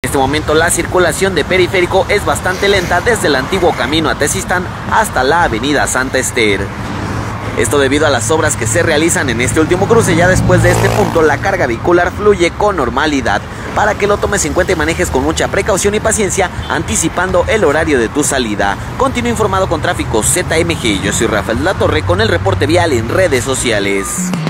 En este momento la circulación de Periférico es bastante lenta desde el antiguo camino a Tezistán hasta la avenida Santa Ester. Esto debido a las obras que se realizan en este último cruce. Ya después de este punto la carga vehicular fluye con normalidad. Para que lo tomes en cuenta y manejes con mucha precaución y paciencia, anticipando el horario de tu salida. Continúa informado con Tráfico ZMG. Yo soy Rafael La Torre con el reporte vial en redes sociales.